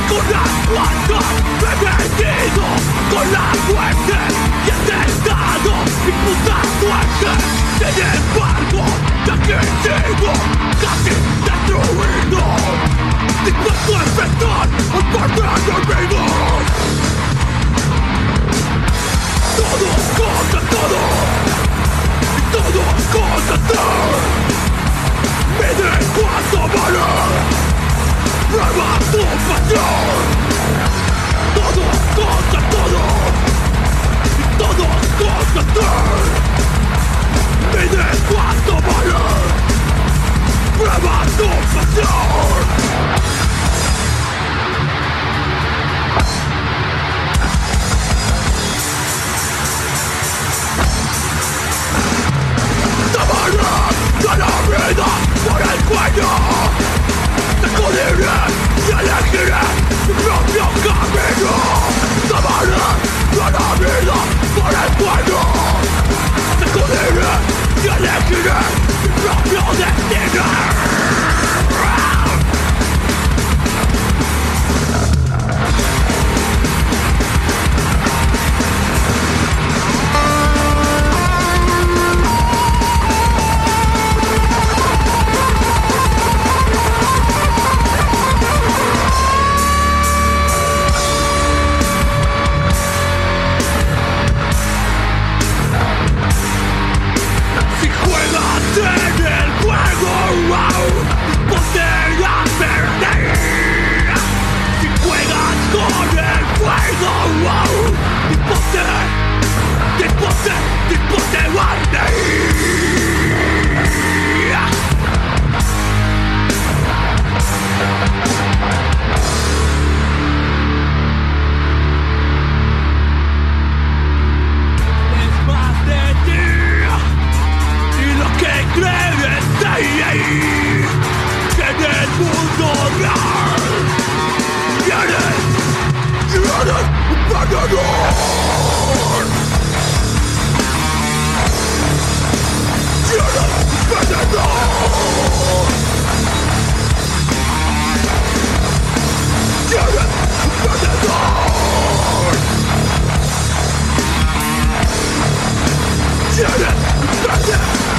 con las cuantas me he metido con la muerte y he tentado mi puta suerte. Sin embargo, ya que sigo casi destruido, dispuesto a enfrentar al par de enemigos. Todo contra todo, y todo contra todo. Mide cuánto vale, prueba tu pasión. Todo contra todo, y todo contra todo. Mide cuánto vale, prueba tu pasión. De la vida por el cuello, te esconderé y elegiré mi propio camino. Tomaré de la vida por el cuello, te esconderé y elegiré mi propio destino. Yeah.